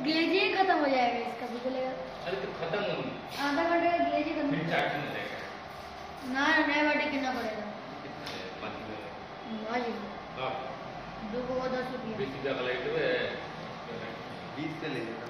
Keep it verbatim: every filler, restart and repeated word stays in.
Gauge ही खत्म हो जाएगा इसका भी चलेगा। अरे तो खत्म हो गई आधा घंटे का गेज ही खत्म फिर चार्ज में जाएगा ना नया बैटरी कितना पड़ेगा कितना है पाँच में भाई हाँ दो को दस रुपया बीस रुपया का लाइट है बीस का ले लेना